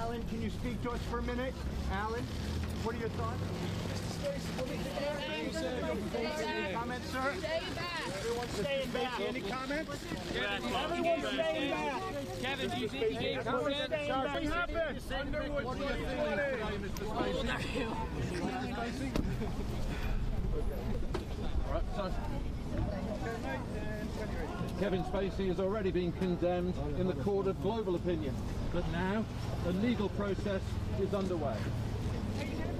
Alan, can you speak to us for a minute? Alan, what are your thoughts? Any comments, sir? Stay back. Everyone's staying back. Any comments? Everyone's staying back. Kevin, do you think you gave consent? What happened? Underwood 2020. Kevin Spacey has already been condemned in the court of global opinion, but now the legal process is underway.